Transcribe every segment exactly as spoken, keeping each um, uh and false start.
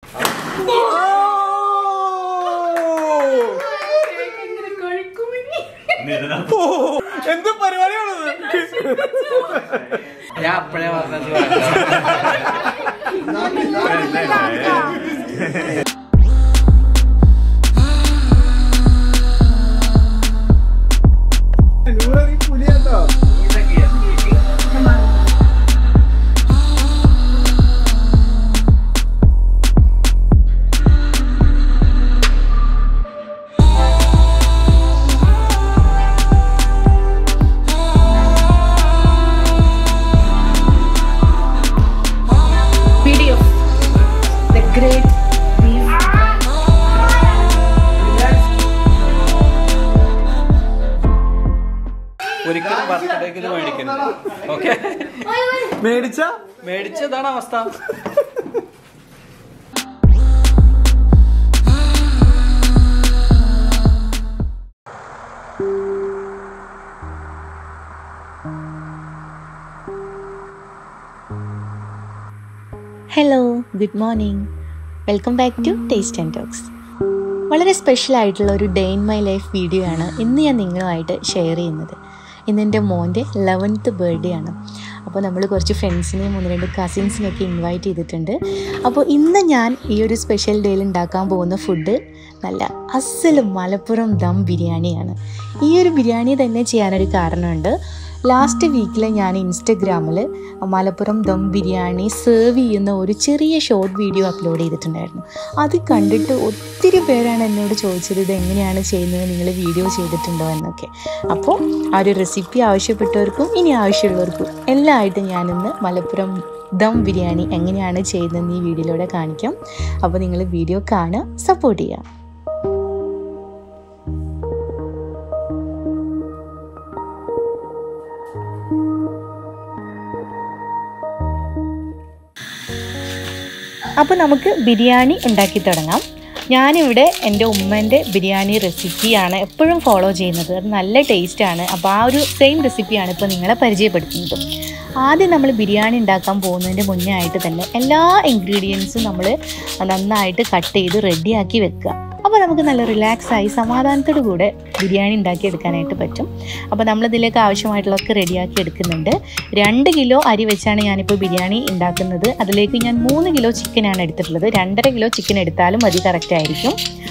എന്ത് പരിപാടിയാണത്? ഞാൻ അപ്പഴേ പറഞ്ഞത്. പുലിയാട്ടോ. ഒരിക്കലും ബർത്ത്ഡേക്ക് ഇത് മേടിക്കരുത്. ഓക്കെ, മേടിച്ച മേടിച്ചതാണ് അവസ്ഥ. Hello, good morning. Welcome back to taste and talks. വളരെ സ്പെഷ്യൽ ആയിട്ടുള്ള ഒരു day in my life video ആണ് ഇന്ന് ഞാൻ നിങ്ങളുമായിട്ട് ഷെയർ ചെയ്യുന്നത്. ഇന്ന് എൻ്റെ മോൻ്റെ ലെവൻത്ത് ബർത്ത്ഡേ ആണ്. അപ്പോൾ നമ്മൾ കുറച്ച് ഫ്രണ്ട്സിനെയും ഒന്ന് രണ്ട് കസിൻസിനെയൊക്കെ ഇൻവൈറ്റ് ചെയ്തിട്ടുണ്ട്. അപ്പോൾ ഇന്ന് ഞാൻ ഈ ഒരു സ്പെഷ്യൽ ഡേയിൽ ഉണ്ടാക്കാൻ പോകുന്ന ഫുഡ് നല്ല അസൽ മലപ്പുറം ദം ബിരിയാണിയാണ്. ഈ ഒരു ബിരിയാണി തന്നെ ചെയ്യാനൊരു കാരണമുണ്ട്. ലാസ്റ്റ് വീക്കിൽ ഞാൻ ഇൻസ്റ്റഗ്രാമിൽ മലപ്പുറം ദം ബിരിയാണി സെർവ് ചെയ്യുന്ന ഒരു ചെറിയ ഷോർട്ട് വീഡിയോ അപ്ലോഡ് ചെയ്തിട്ടുണ്ടായിരുന്നു. അത് കണ്ടിട്ട് ഒത്തിരി പേരാണ് എന്നോട് ചോദിച്ചത് ഇത് എങ്ങനെയാണ് ചെയ്യുന്നത്, നിങ്ങൾ വീഡിയോ ചെയ്തിട്ടുണ്ടോ എന്നൊക്കെ. അപ്പോൾ ആ ഒരു റെസിപ്പി ആവശ്യപ്പെട്ടവർക്കും ഇനി ആവശ്യമുള്ളവർക്കും എല്ലാമായിട്ട് ഞാനിന്ന് മലപ്പുറം ദം ബിരിയാണി എങ്ങനെയാണ് ചെയ്യുന്നതെന്ന് ഈ വീഡിയോയിലൂടെ കാണിക്കാം. അപ്പോൾ നിങ്ങൾ വീഡിയോ കാണുക, സപ്പോർട്ട് ചെയ്യുക. അപ്പോൾ നമുക്ക് ബിരിയാണി ഉണ്ടാക്കി തുടങ്ങാം. ഞാനിവിടെ എൻ്റെ ഉമ്മേൻ്റെ ബിരിയാണി റെസിപ്പിയാണ് എപ്പോഴും ഫോളോ ചെയ്യുന്നത്. അത് നല്ല ടേസ്റ്റാണ്. അപ്പോൾ ആ ഒരു സെയിം റെസിപ്പിയാണ് ഇപ്പോൾ നിങ്ങളെ പരിചയപ്പെടുത്തുന്നത്. ആദ്യം നമ്മൾ ബിരിയാണി ഉണ്ടാക്കാൻ പോകുന്നതിൻ്റെ മുന്നേ ആയിട്ട് തന്നെ എല്ലാ ഇൻഗ്രീഡിയൻസും നമ്മൾ നന്നായിട്ട് കട്ട് ചെയ്ത് റെഡിയാക്കി വെക്കുക. അപ്പോൾ നമുക്ക് നല്ല റിലാക്സായി സമാധാനത്തോടു കൂടെ ബിരിയാണി ഉണ്ടാക്കിയെടുക്കാനായിട്ട് പറ്റും. അപ്പോൾ നമ്മളിതിലേക്ക് ആവശ്യമായിട്ടുള്ളതൊക്കെ റെഡിയാക്കി എടുക്കുന്നുണ്ട്. രണ്ട് കിലോ അരി വെച്ചാണ് ഞാനിപ്പോൾ ബിരിയാണി ഉണ്ടാക്കുന്നത്. അതിലേക്ക് ഞാൻ മൂന്ന് കിലോ ചിക്കനാണ് എടുത്തിട്ടുള്ളത്. രണ്ടര കിലോ ചിക്കൻ എടുത്താലും മതി, കറക്റ്റായിരിക്കും.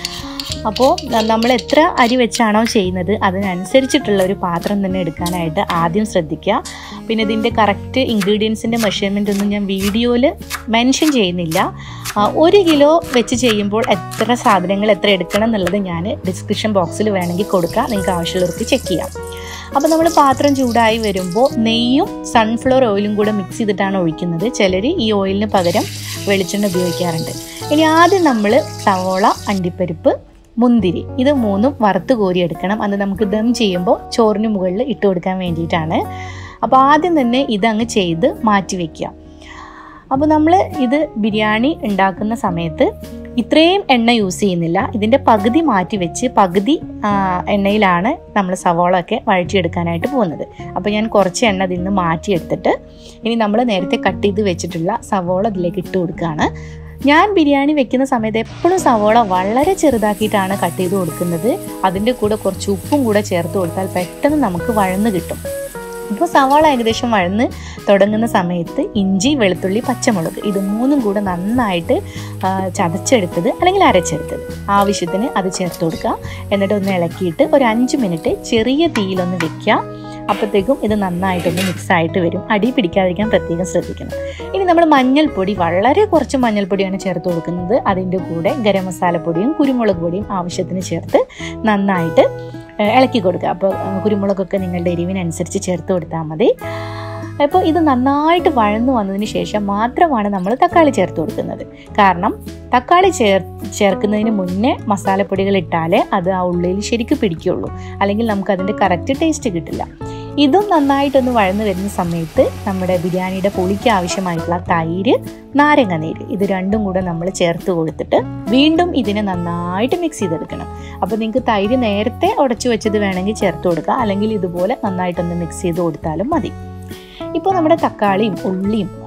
അപ്പോൾ നമ്മൾ എത്ര അരി വെച്ചാണോ ചെയ്യുന്നത് അതിനനുസരിച്ചിട്ടുള്ള ഒരു പാത്രം തന്നെ എടുക്കാനായിട്ട് ആദ്യം ശ്രദ്ധിക്കുക. പിന്നെ ഇതിൻ്റെ കറക്റ്റ് ഇൻഗ്രീഡിയൻസിൻ്റെ മെഷർമെൻ്റ് ഒന്നും ഞാൻ വീഡിയോയിൽ മെൻഷൻ ചെയ്യുന്നില്ല. ഒരു കിലോ വെച്ച് ചെയ്യുമ്പോൾ എത്ര സാധനങ്ങൾ എത്ര എടുക്കണം എന്നുള്ളത് ഞാൻ ഡിസ്ക്രിപ്ഷൻ ബോക്സിൽ വേണമെങ്കിൽ കൊടുക്കാം, നിങ്ങൾക്ക് ആവശ്യമുള്ളവർക്ക് ചെക്ക് ചെയ്യാം. അപ്പോൾ നമ്മൾ പാത്രം ചൂടായി വരുമ്പോൾ നെയ്യും സൺഫ്ലവർ ഓയിലും കൂടെ മിക്സ് ചെയ്തിട്ടാണ് ഒഴിക്കുന്നത്. ചിലർ ഈ ഓയിലിന് പകരം വെളിച്ചെണ്ണ ഉപയോഗിക്കാറുണ്ട്. ഇനി ആദ്യം നമ്മൾ സവോള, അണ്ടിപ്പരിപ്പ്, മുന്തിരി ഇത് മൂന്നും വറുത്ത് കോരിയെടുക്കണം. അത് നമുക്ക് ദം ചെയ്യുമ്പോൾ ചോറിന് മുകളിൽ ഇട്ട് കൊടുക്കാൻ വേണ്ടിയിട്ടാണ്. അപ്പോൾ ആദ്യം തന്നെ ഇതങ്ങ് ചെയ്ത് മാറ്റി വയ്ക്കുക. അപ്പോൾ നമ്മൾ ഇത് ബിരിയാണി ഉണ്ടാക്കുന്ന സമയത്ത് ഇത്രയും എണ്ണ യൂസ് ചെയ്യുന്നില്ല. ഇതിൻ്റെ പകുതി മാറ്റി വെച്ച് പകുതി എണ്ണയിലാണ് നമ്മൾ സവോള ഒക്കെ വഴറ്റിയെടുക്കാനായിട്ട് പോകുന്നത്. അപ്പോൾ ഞാൻ കുറച്ച് എണ്ണ ഇതിൽ നിന്ന് മാറ്റിയെടുത്തിട്ട് ഇനി നമ്മൾ നേരത്തെ കട്ട് ചെയ്ത് വെച്ചിട്ടുള്ള സവോള ഇതിലേക്ക് ഇട്ട് കൊടുക്കുകയാണ്. ഞാൻ ബിരിയാണി വെക്കുന്ന സമയത്ത് എപ്പോഴും സവോള വളരെ ചെറുതാക്കിയിട്ടാണ് കട്ട് ചെയ്ത് കൊടുക്കുന്നത്. അതിൻ്റെ കൂടെ കുറച്ച് ഉപ്പും കൂടെ ചേർത്ത് കൊടുത്താൽ പെട്ടെന്ന് നമുക്ക് വഴന്ന് കിട്ടും. ഇപ്പോൾ സവാള ഏകദേശം വഴന്ന് തുടങ്ങുന്ന സമയത്ത് ഇഞ്ചി, വെളുത്തുള്ളി, പച്ചമുളക് ഇത് മൂന്നും കൂടെ നന്നായിട്ട് ചതച്ചെടുത്തത് അല്ലെങ്കിൽ അരച്ചെടുത്തത് ആവശ്യത്തിന് അത് ചേർത്ത് കൊടുക്കുക. എന്നിട്ട് ഒന്ന് ഇളക്കിയിട്ട് ഒരു അഞ്ച് മിനിറ്റ് ചെറിയ തീയിലൊന്ന് വെക്കുക. അപ്പോഴത്തേക്കും ഇത് നന്നായിട്ടൊന്ന് മിക്സായിട്ട് വരും. അടി പിടിക്കാതിരിക്കാൻ പ്രത്യേകം ശ്രദ്ധിക്കണം. ഇനി നമ്മൾ മഞ്ഞൾപ്പൊടി വളരെ കുറച്ച് മഞ്ഞൾപ്പൊടിയാണ് ചേർത്ത് കൊടുക്കുന്നത്. അതിൻ്റെ കൂടെ ഗരം മസാലപ്പൊടിയും കുരുമുളക് പൊടിയും ആവശ്യത്തിന് ചേർത്ത് നന്നായിട്ട് ഇളക്കി കൊടുക്കുക. അപ്പോൾ കുരുമുളകൊക്കെ നിങ്ങളുടെ എരിവിനനുസരിച്ച് ചേർത്ത് കൊടുത്താൽ മതി. അപ്പോൾ ഇത് നന്നായിട്ട് വഴന്നു വന്നതിന് ശേഷം മാത്രമാണ് നമ്മൾ തക്കാളി ചേർത്ത് കൊടുക്കുന്നത്. കാരണം തക്കാളി ചേർ ചേർക്കുന്നതിന് മുന്നേ മസാലപ്പൊടികൾ ഇട്ടാലേ അത് ആ ഉള്ളിൽ ശരിക്കും പിടിക്കുകയുള്ളൂ, അല്ലെങ്കിൽ നമുക്ക് അതിൻ്റെ കറക്റ്റ് ടേസ്റ്റ് കിട്ടില്ല. ഇതും നന്നായിട്ടൊന്ന് വഴന്നു വരുന്ന സമയത്ത് നമ്മുടെ ബിരിയാണിയുടെ പുളിക്ക് ആവശ്യമായിട്ടുള്ള തൈര്, നാരങ്ങ നീര് ഇത് രണ്ടും കൂടെ നമ്മൾ ചേർത്ത് കൊടുത്തിട്ട് വീണ്ടും ഇതിനെ നന്നായിട്ട് മിക്സ് ചെയ്തെടുക്കണം. അപ്പോൾ നിങ്ങൾക്ക് തൈര് നേരത്തെ ഉടച്ചു വെച്ചത് വേണമെങ്കിൽ ചേർത്ത് കൊടുക്കുക, അല്ലെങ്കിൽ ഇതുപോലെ നന്നായിട്ടൊന്ന് മിക്സ് ചെയ്ത് കൊടുത്താലും മതി. ഇപ്പോൾ നമ്മുടെ തക്കാളിയും ഉള്ളിയും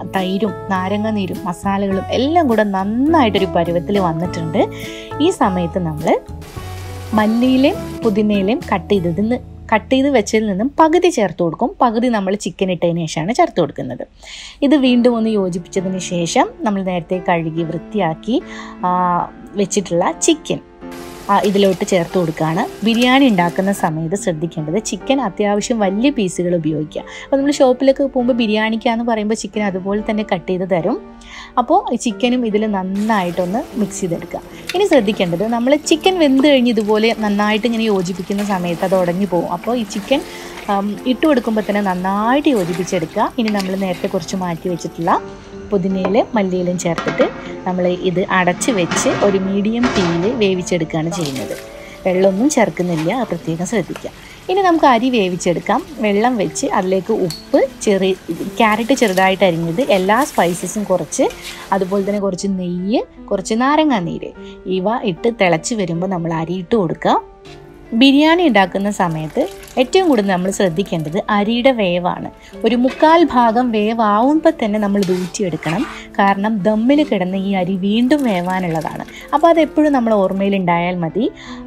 തൈരും നാരങ്ങ നീരും മസാലകളും എല്ലാം കൂടെ നന്നായിട്ടൊരു പരുവത്തിൽ വന്നിട്ടുണ്ട്. ഈ സമയത്ത് നമ്മൾ മല്ലിയിലയും പുതിനയിലയും കട്ട് ചെയ്തതിന് കട്ട് ചെയ്ത് വെച്ചതിൽ നിന്നും പകുതി ചേർത്ത് കൊടുക്കും. പകുതി നമ്മൾ ചിക്കൻ ഇട്ടതിന് ശേഷമാണ് ചേർത്ത് കൊടുക്കുന്നത്. ഇത് വീണ്ടും ഒന്ന് യോജിപ്പിച്ചതിന് ശേഷം നമ്മൾ നേരത്തെ കഴുകി വൃത്തിയാക്കി വെച്ചിട്ടുള്ള ചിക്കൻ ഇതിലോട്ട് ചേർത്ത് കൊടുക്കുകയാണ്. ബിരിയാണി ഉണ്ടാക്കുന്ന സമയത്ത് ശ്രദ്ധിക്കേണ്ടത് ചിക്കൻ അത്യാവശ്യം വലിയ പീസുകൾ ഉപയോഗിക്കുക. അപ്പോൾ നമ്മൾ ഷോപ്പിലൊക്കെ പോകുമ്പോൾ ബിരിയാണിക്കാന്ന് പറയുമ്പോൾ ചിക്കൻ അതുപോലെ തന്നെ കട്ട് ചെയ്ത് തരും. അപ്പോൾ ചിക്കനും ഇതിൽ നന്നായിട്ടൊന്ന് മിക്സ് ചെയ്തെടുക്കുക. ഇനി ശ്രദ്ധിക്കേണ്ടത് നമ്മൾ ചിക്കൻ വെന്ത് കഴിഞ്ഞ് ഇതുപോലെ നന്നായിട്ട് ഇങ്ങനെ യോജിപ്പിക്കുന്ന സമയത്ത് അത് ഉടഞ്ഞു പോകും. അപ്പോൾ ഈ ചിക്കൻ ഇട്ട് കൊടുക്കുമ്പോൾ തന്നെ നന്നായിട്ട് യോജിപ്പിച്ചെടുക്കുക. ഇനി നമ്മൾ നേരത്തെ കുറച്ച് മാറ്റി വെച്ചിട്ടുള്ള പുതിനയിലും മല്ലിയിലും ചേർത്തിട്ട് നമ്മൾ ഇത് അടച്ച് വെച്ച് ഒരു മീഡിയം തീയിൽ വേവിച്ചെടുക്കുകയാണ് ചെയ്യുന്നത്. വെള്ളമൊന്നും ചേർക്കുന്നില്ല, പ്രത്യേകം ശ്രദ്ധിക്കുക. ഇനി നമുക്ക് അരി വേവിച്ചെടുക്കാം. വെള്ളം വെച്ച് അതിലേക്ക് ഉപ്പ്, ചെറിയ ക്യാരറ്റ് ചെറുതായിട്ട് അരിഞ്ഞത്, എല്ലാ സ്പൈസസും കുറച്ച്, അതുപോലെ തന്നെ കുറച്ച് നെയ്യ്, കുറച്ച് നാരങ്ങാ നീര് ഇവ ഇട്ട് തിളച്ച് വരുമ്പോൾ നമ്മൾ അരി ഇട്ട് കൊടുക്കുക. ബിരിയാണി ഉണ്ടാക്കുന്ന സമയത്ത് ഏറ്റവും കൂടുതൽ നമ്മൾ ശ്രദ്ധിക്കേണ്ടത് അരിയുടെ വേവാണ്. ഒരു മുക്കാൽ ഭാഗം വേവാവുമ്പോൾ തന്നെ നമ്മൾ ഇത് ഊറ്റിയെടുക്കണം. കാരണം ദമ്മിൽ കിടന്ന് ഈ അരി വീണ്ടും വേവാനുള്ളതാണ്. അപ്പോൾ അതെപ്പോഴും നമ്മൾ ഓർമ്മയിൽ ഉണ്ടായാൽ മതി.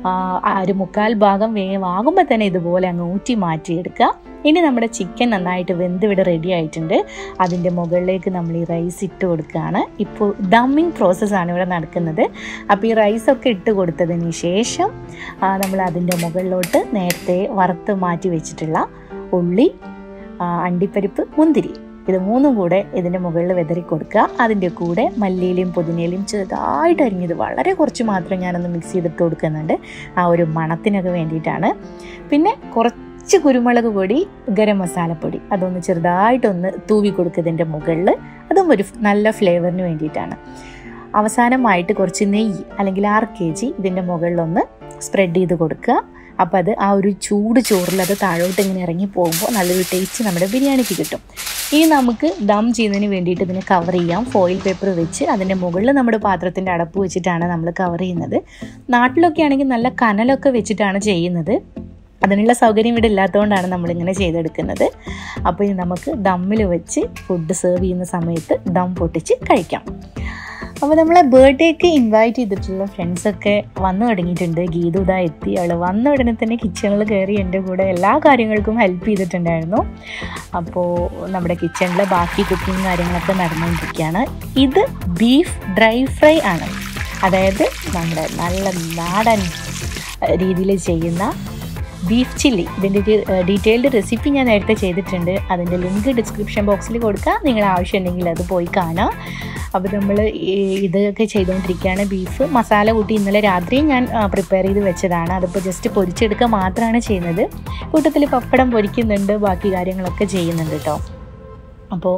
ഒരു മുക്കാൽ ഭാഗം വേവാകുമ്പോൾ തന്നെ ഇതുപോലെ അങ്ങ് ഊറ്റി മാറ്റിയെടുക്കുക. ഇനി നമ്മുടെ ചിക്കൻ നന്നായിട്ട് വെന്ത് ഇവിടെ റെഡി ആയിട്ടുണ്ട്. അതിൻ്റെ മുകളിലേക്ക് നമ്മൾ ഈ റൈസ് ഇട്ട് കൊടുക്കുകയാണ്. ഇപ്പോൾ ദമ്മിങ് പ്രോസസ്സാണ് ഇവിടെ നടക്കുന്നത്. അപ്പോൾ ഈ റൈസൊക്കെ ഇട്ട് കൊടുത്തതിന് ശേഷം നമ്മൾ അതിൻ്റെ മുകളിലോട്ട് നേരത്തെ വറുത്ത് മാറ്റി വെച്ചിട്ടുള്ള ഉള്ളി, അണ്ടിപ്പരിപ്പ്, മുന്തിരി ഇത് മൂന്നും കൂടെ ഇതിൻ്റെ മുകളിൽ വിതറി കൊടുക്കുക. അതിൻ്റെ കൂടെ മല്ലിയിലും പുതിനയിലും ചെറുതായിട്ട് അരിഞ്ഞത് വളരെ കുറച്ച് മാത്രം ഞാനൊന്ന് മിക്സ് ചെയ്തിട്ട് കൊടുക്കുന്നുണ്ട്, ആ ഒരു മണത്തിനൊക്കെ വേണ്ടിയിട്ടാണ്. പിന്നെ കുറച്ച് കുറച്ച് കുരുമുളക് പൊടി, ഗരം മസാലപ്പൊടി അതൊന്ന് ചെറുതായിട്ടൊന്ന് തൂവി കൊടുക്കുന്നതിൻ്റെ മുകളിൽ, അതും ഒരു നല്ല ഫ്ലേവറിന് വേണ്ടിയിട്ടാണ്. അവസാനമായിട്ട് കുറച്ച് നെയ്യ് അല്ലെങ്കിൽ ആറ് കെ ജി ഇതിൻ്റെ മുകളിലൊന്ന് സ്പ്രെഡ് ചെയ്ത് കൊടുക്കുക. അപ്പോൾ അത് ആ ഒരു ചൂട് ചോറിൽ അത് താഴോട്ട് ഇങ്ങനെ ഇറങ്ങി പോകുമ്പോൾ നല്ലൊരു ടേസ്റ്റ് നമ്മുടെ ബിരിയാണിക്ക് കിട്ടും. ഇനി നമുക്ക് ദം ചെയ്യുന്നതിന് വേണ്ടിയിട്ട് ഇതിനെ കവർ ചെയ്യാം. ഫോയിൽ പേപ്പർ വെച്ച് അതിൻ്റെ മുകളിൽ നമ്മുടെ പാത്രത്തിൻ്റെ അടപ്പ് വെച്ചിട്ടാണ് നമ്മൾ കവർ ചെയ്യുന്നത്. നാട്ടിലൊക്കെ ആണെങ്കിൽ നല്ല കനലൊക്കെ വെച്ചിട്ടാണ് ചെയ്യുന്നത്. അതിനുള്ള സൗകര്യം ഇവിടെ ഇല്ലാത്തതുകൊണ്ടാണ് നമ്മളിങ്ങനെ ചെയ്തെടുക്കുന്നത്. അപ്പോൾ ഇനി നമുക്ക് ദമ്മിൽ വെച്ച് ഫുഡ് സെർവ് ചെയ്യുന്ന സമയത്ത് ദം പൊട്ടിച്ച് കഴിക്കാം. അപ്പോൾ നമ്മളെ ബർത്ത്ഡേക്ക് ഇൻവൈറ്റ് ചെയ്തിട്ടുള്ള ഫ്രണ്ട്സൊക്കെ വന്നു തുടങ്ങിയിട്ടുണ്ട്. ഗീതു ഇതാ എത്തി. അവൾ വന്ന ഉടനെ തന്നെ കിച്ചണിൽ കയറി എൻ്റെ കൂടെ എല്ലാ കാര്യങ്ങൾക്കും ഹെൽപ്പ് ചെയ്തിട്ടുണ്ടായിരുന്നു. അപ്പോൾ നമ്മുടെ കിച്ചണിലെ ബാക്കി കുക്കിങ് കാര്യങ്ങളൊക്കെ നടന്നുകൊണ്ടിരിക്കുകയാണ്. ഇത് ബീഫ് ഡ്രൈ ഫ്രൈ ആണ്. അതായത് നമ്മുടെ നല്ല നാടൻ രീതിയിൽ ചെയ്യുന്ന ബീഫ് ചില്ലി. ഇതിൻ്റെ ഡീറ്റെയിൽഡ് റെസിപ്പി ഞാൻ നേരത്തെ ചെയ്തിട്ടുണ്ട്. അതിൻ്റെ ലിങ്ക് ഡിസ്ക്രിപ്ഷൻ ബോക്സിൽ കൊടുക്കുക. നിങ്ങൾ ആവശ്യമുണ്ടെങ്കിൽ അത് പോയി കാണാം. അപ്പോൾ നമ്മൾ ഇതൊക്കെ ചെയ്തുകൊണ്ടിരിക്കുകയാണ്. ബീഫ് മസാല കൂട്ടി ഇന്നലെ രാത്രി ഞാൻ പ്രിപ്പയർ ചെയ്ത് വെച്ചതാണ്. അതിപ്പോൾ ജസ്റ്റ് പൊരിച്ചെടുക്കുക മാത്രമാണ് ചെയ്യുന്നത്. കൂട്ടത്തിൽ പപ്പടം പൊരിക്കുന്നുണ്ട്, ബാക്കി കാര്യങ്ങളൊക്കെ ചെയ്യുന്നുണ്ട് കേട്ടോ. അപ്പോൾ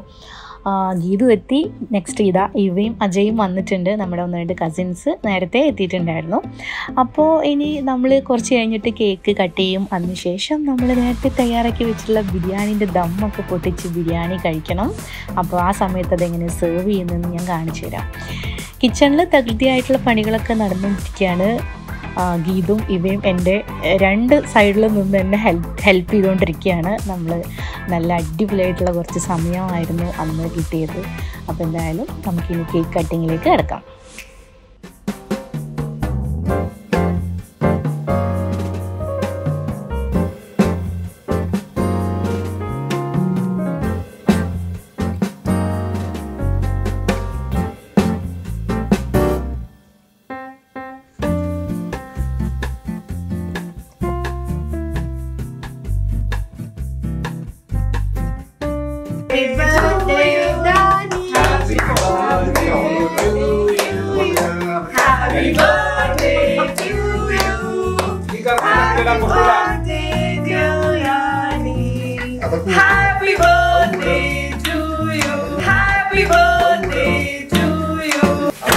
ഗീതു എത്തി. നെക്സ്റ്റ് ഇതാ ഇവയും അജയും വന്നിട്ടുണ്ട്. നമ്മുടെ ഒന്ന് രണ്ട് കസിൻസ് നേരത്തെ എത്തിയിട്ടുണ്ടായിരുന്നു. അപ്പോൾ ഇനി നമ്മൾ കുറച്ച് കഴിഞ്ഞിട്ട് കേക്ക് കട്ട് ചെയ്യും. അതിനുശേഷം നമ്മൾ നേരത്തെ തയ്യാറാക്കി വെച്ചിട്ടുള്ള ബിരിയാണീൻ്റെ ദമ്മൊക്കെ പൊട്ടിച്ച് ബിരിയാണി കഴിക്കണം. അപ്പോൾ ആ സമയത്ത് അതെങ്ങനെ സെർവ് ചെയ്യുന്നതെന്ന് ഞാൻ കാണിച്ചു തരാം. കിച്ചണിൽ തകൃതിയായിട്ടുള്ള പണികളൊക്കെ നടന്നുകൊണ്ടിരിക്കുകയാണ്. ഗീതും ഇവയും എൻ്റെ രണ്ട് സൈഡിൽ നിന്ന് തന്നെ ഹെൽപ്പ് ഹെൽപ്പ് ചെയ്തുകൊണ്ടിരിക്കുകയാണ്. നമ്മൾ നല്ല അടിപൊളിയായിട്ടുള്ള കുറച്ച് സമയമായിരുന്നു അന്ന് കിട്ടിയത്. അപ്പോൾ എന്തായാലും നമുക്കിനി കേക്ക് കട്ടിങ്ങിലേക്ക് കിടക്കാം. Happy birthday, Danny. Happy birthday to you. Happy birthday to you. Happy birthday, Biryani. Happy birthday to you. Happy birthday to you.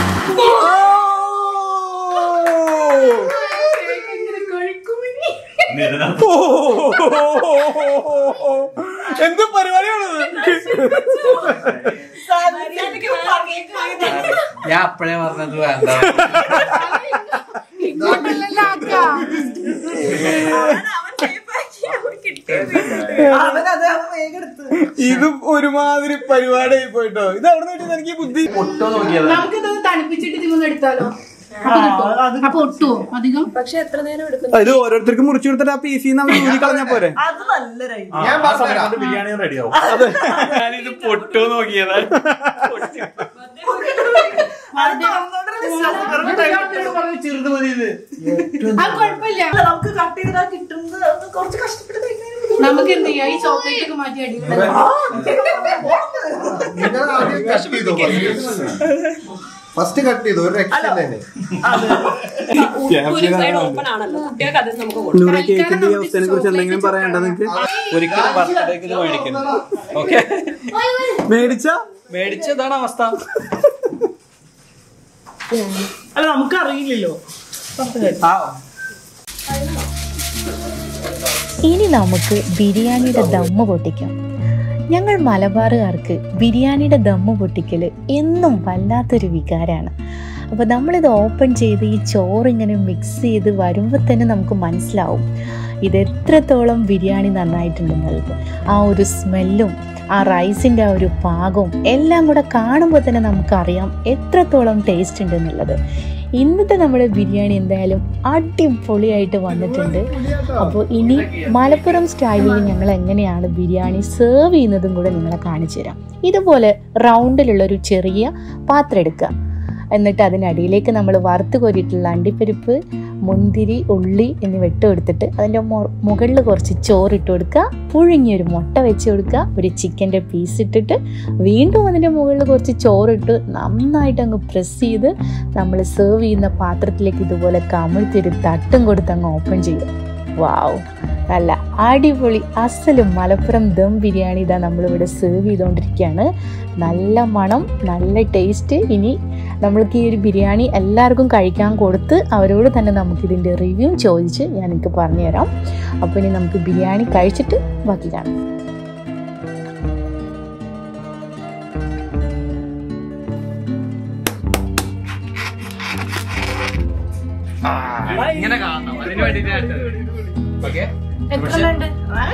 എന്ത് പരിപാടിയാണത്? ഞാൻ അപ്പഴേ പറഞ്ഞത് വേണ്ട. ഇതും ഒരുമാതിരി പരിപാടിയായി പോയിട്ടോ. ഇത് അവിടെ നിന്ന് എനിക്ക് ബുദ്ധി പൊട്ടോ നോക്കിയത്. നമുക്കിത് തണുപ്പിച്ചിട്ട് ഇതിമൊന്നും എടുത്താലോ? അപ്പൊ ഒട്ടുവോ അധികം? പക്ഷെ എത്ര നേരം എടുക്കും? ഇത് ഓരോരുത്തർക്ക് മുറിച്ചു കൊടുത്തിട്ട് ആ പീസിൽ നിന്ന് ഊരി കളഞ്ഞാ പോരെ. അത് നല്ലൊരു ബിരിയാണി റെഡിയാവും. ഞാനിത് പൊട്ടോ നോക്കിയത്. ചെറുത് മതി. ഇത് കുഴപ്പമില്ല, നമുക്ക് കട്ട് ചെയ്താ കിട്ടുന്നത് കുറച്ച് കഷ്ടപ്പെട്ട് നമുക്ക് എന്ത് ചെയ്യാം, ഈ ചോക്ലേറ്റ് ഒക്കെ മാറ്റി അടിക്കണം. ഫസ്റ്റ് കട്ട് ചെയ്തു ഒരു കേക്കിന്റെ അവസ്ഥയെ കുറിച്ച് എന്തെങ്കിലും പറയാണ്ടോ നിങ്ങക്ക്? ഒരിക്കലും ബർത്ത്ഡേക്ക് ഇത് മേടിക്കരുത്. ഓക്കെ, മേടിച്ച മേടിച്ചതാണ് അവസ്ഥ. അല്ല നമുക്കറിയില്ലല്ലോ. ഇനി നമുക്ക് ബിരിയാണിയുടെ ദമ്മ് പൊട്ടിക്കാം. ഞങ്ങൾ മലബാറുകാർക്ക് ബിരിയാണിയുടെ ദമ്മ് പൊട്ടിക്കൽ എന്നും വല്ലാത്തൊരു വികാരമാണ്. അപ്പോൾ നമ്മളിത് ഓപ്പൺ ചെയ്ത് ഈ ചോറിങ്ങനെ മിക്സ് ചെയ്ത് വരുമ്പോൾ തന്നെ നമുക്ക് മനസ്സിലാവും ഇത് എത്രത്തോളം ബിരിയാണി നന്നായിട്ടുണ്ടെന്നുള്ളത്. ആ ഒരു സ്മെല്ലും ആ റൈസിൻ്റെ ആ ഒരു പാകവും എല്ലാം കൂടെ കാണുമ്പോൾ തന്നെ നമുക്കറിയാം എത്രത്തോളം ടേസ്റ്റ് ഉണ്ടെന്നുള്ളത്. ഇന്നത്തെ നമ്മുടെ ബിരിയാണി എന്തായാലും അടിപൊളിയായിട്ട് വന്നിട്ടുണ്ട്. അപ്പോൾ ഇനി മലപ്പുറം സ്റ്റൈലിൽ ഞങ്ങൾ എങ്ങനെയാണ് ബിരിയാണി സെർവ് ചെയ്യുന്നതും കൂടെ നിങ്ങളെ കാണിച്ചു തരാം. ഇതുപോലെ റൗണ്ടിലുള്ളൊരു ചെറിയ പാത്രം എടുക്കുക. എന്നിട്ട് അതിനടിയിലേക്ക് നമ്മൾ വറുത്ത് കോരിയിട്ടുള്ള അണ്ടിപ്പരിപ്പ്, മുന്തിരി, ഉള്ളി എന്നിവ ഇട്ട് കൊടുത്തിട്ട് അതിൻ്റെ മുകളിൽ കുറച്ച് ചോറിട്ട് കൊടുക്കുക. പുഴുങ്ങിയൊരു മുട്ട വെച്ച് കൊടുക്കുക. ഒരു ചിക്കൻ്റെ പീസ് ഇട്ടിട്ട് വീണ്ടും അതിൻ്റെ മുകളിൽ കുറച്ച് ചോറിട്ട് നന്നായിട്ട് അങ്ങ് പ്രസ് ചെയ്ത് നമ്മൾ സെർവ് ചെയ്യുന്ന പാത്രത്തിലേക്ക് ഇതുപോലെ കമിഴ്ത്തിയൊരു തട്ടും കൊടുത്ത് അങ്ങ് ഓപ്പൺ ചെയ്യും. വാവ്, നല്ല അടിപൊളി അസലും മലപ്പുറം ദം ബിരിയാണി ഇതാ നമ്മളിവിടെ സെർവ് ചെയ്തുകൊണ്ടിരിക്കുകയാണ്. നല്ല മണം, നല്ല ടേസ്റ്റ്. ഇനി നമ്മൾക്ക് ഈ ഒരു ബിരിയാണി എല്ലാവർക്കും കഴിക്കാൻ കൊടുത്ത് അവരോട് തന്നെ നമുക്കിതിൻ്റെ റിവ്യൂ ചോദിച്ച് ഞാൻ നിങ്ങൾക്ക് പറഞ്ഞുതരാം. അപ്പോൾ ഇനി നമുക്ക് ബിരിയാണി കഴിച്ചിട്ട് ബാക്കി കാണാം. ഇങ്ങനെ കാണണം, അതിന് വേണ്ടിയിട്ട്. ഓക്കെ, എത്ര ഉണ്ട്?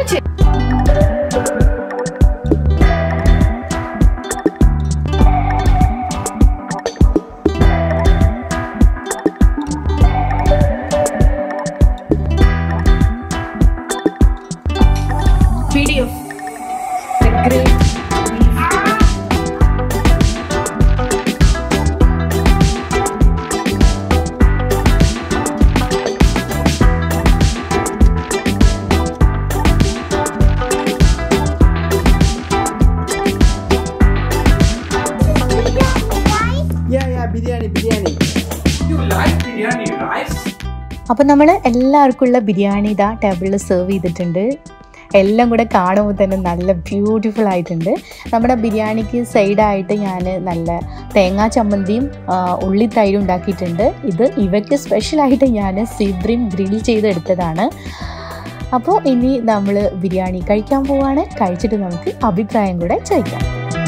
വീഡിയോ അപ്പം നമ്മൾ എല്ലാവർക്കും ഉള്ള ബിരിയാണി ഇതാ ടേബിളിൽ സെർവ് ചെയ്തിട്ടുണ്ട്. എല്ലാം കൂടെ കാണുമ്പോൾ തന്നെ നല്ല ബ്യൂട്ടിഫുൾ ആയിട്ടുണ്ട്. നമ്മുടെ ബിരിയാണിക്ക് സൈഡായിട്ട് ഞാൻ നല്ല തേങ്ങാ ചമ്മന്തിയും ഉള്ളിത്തൈരും ഉണ്ടാക്കിയിട്ടുണ്ട്. ഇത് ഇവയ്ക്ക് സ്പെഷ്യലായിട്ട് ഞാൻ സീബ്രീം ഗ്രിൽ ചെയ്തെടുത്തതാണ്. അപ്പോൾ ഇനി നമ്മൾ ബിരിയാണി കഴിക്കാൻ പോവാണ്. കഴിച്ചിട്ട് നമുക്ക് അഭിപ്രായം കൂടെ ചോദിക്കാം.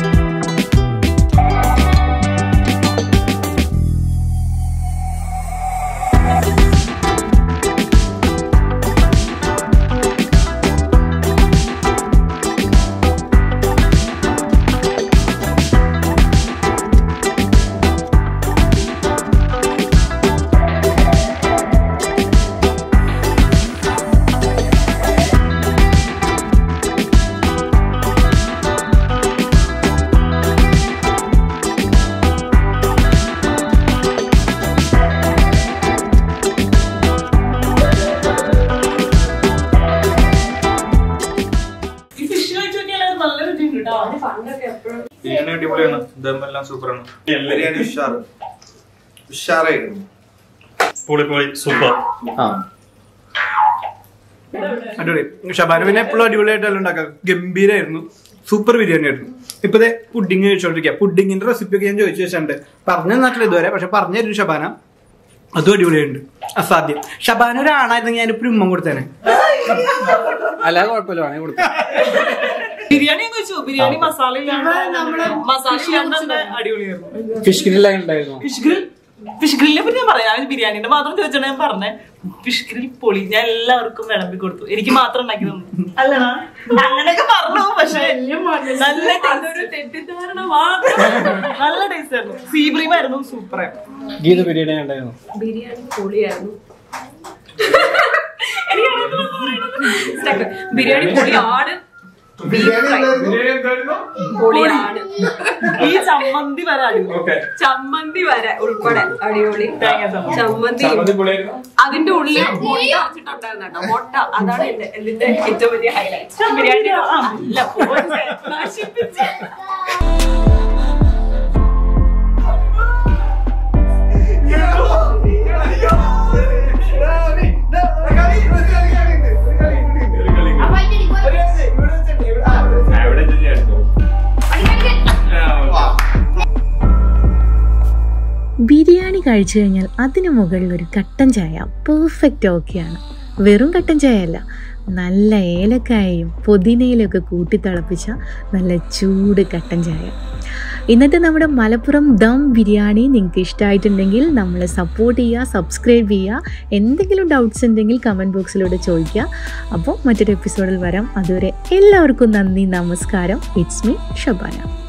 ബിരിയാണി അടിപൊളിയാണ്, ദമ്മെല്ലാം സൂപ്പറാണ്. ബിരിയാണി ഉഷാർ ഉഷാറായിരുന്നു. പൊളി സൂപ്പർ. അടിപൊളി. ഷബാന പിന്നെ എപ്പോഴും അടിപൊളിയായിട്ടല്ല ഉണ്ടാക്കാം. ഗംഭീരായിരുന്നു, സൂപ്പർ ബിരിയാണി ആയിരുന്നു. ഇപ്പതേ പുഡിങ് കഴിച്ചോണ്ടിരിക്കുക. പുഡിങ്ങിന്റെ റെസിപ്പി ഒക്കെ ഞാൻ ചോദിച്ചു വെച്ചിട്ടുണ്ട്. പറഞ്ഞു തന്നിട്ടില്ല ഇതുവരെ, പക്ഷെ പറഞ്ഞു തരുന്നു ഷബാന. അതും അടിപൊളിയുണ്ട്. അസാധ്യം. ഷബാന ഒരാണായിരുന്നെങ്കിൽ ഞാനിപ്പോ ഉമ്മ കൊടുത്തേനെ. അല്ലാതെ കുഴപ്പമില്ല, കൊടുത്തു. ബിരിയാണി വെച്ചു. ബിരിയാണി മസാല മസാല അടിപൊളിയായിരുന്നു. ഫിഷ് ഗ്രിൽ ഉണ്ടായിരുന്നു. ഫിഷ് ഗ്രിൽ ഫിഷ് ഗ്രില്ലിനെ പറ്റി ഞാൻ പറയാം. ഞാൻ ബിരിയാണിന്റെ മാത്രം ചോദിച്ചാണ് ഞാൻ പറഞ്ഞേ. ഫിഷ് ഗ്രിൽ പൊളി. ഞാൻ എല്ലാവർക്കും വിളമ്പി കൊടുത്തു. എനിക്ക് മാത്രം ഉണ്ടാക്കി തന്നു. അല്ലടാ അങ്ങനെയൊക്കെ പറഞ്ഞു. പക്ഷെ നല്ല തെറ്റിദ്ധാരണ മാത്രം. നല്ല ടേസ്റ്റ് ആയിരുന്നു. സീ ബ്രീം ആയിരുന്നു. സൂപ്പർ ആയിരുന്നു. ഗീത ബിരിയാണി ഉണ്ടായിരുന്നു. ബിരിയാണി പൊളിയായിരുന്നു. ബിരിയാണി പൊളിയാണ്. പൊളിയാണ്. ഈ ചമ്മന്തി വരെ അടിപൊളി. ചമ്മന്തി വരെ ഉൾപ്പെടെ അടിപൊളി. ചമ്മന്തി അതിന്റെ ഉള്ളിൽ മുട്ട വെച്ചിട്ടുണ്ടായിരുന്നു കേട്ടോ. മുട്ട അതാണ് എന്റെ ഇതിന്റെ ഏറ്റവും വലിയ ഹൈലൈറ്റ്. ബിരിയാണി അല്ല നശിപ്പിച്ച ബിരിയാണി കഴിച്ചു കഴിഞ്ഞാൽ അതിന് മുകളിൽ ഒരു കട്ടൻ ചായ പെർഫെക്റ്റ് ഓക്കെയാണ്. വെറും കട്ടൻ ചായ അല്ല, നല്ല ഏലക്കായയും പുതിനയിലൊക്കെ കൂട്ടി തിളപ്പിച്ച നല്ല ചൂട് കട്ടൻ ചായ. ഇന്നത്തെ നമ്മുടെ മലപ്പുറം ദം ബിരിയാണി നിങ്ങൾക്ക് ഇഷ്ടമായിട്ടുണ്ടെങ്കിൽ നമ്മളെ സപ്പോർട്ട് ചെയ്യുക, സബ്സ്ക്രൈബ് ചെയ്യുക. എന്തെങ്കിലും ഡൗട്ട്സ് ഉണ്ടെങ്കിൽ കമൻറ്റ് ബോക്സിലൂടെ ചോദിക്കുക. അപ്പോൾ മറ്റൊരു എപ്പിസോഡിൽ വരാം. അതുവരെ എല്ലാവർക്കും നന്ദി, നമസ്കാരം. It's me Shabana.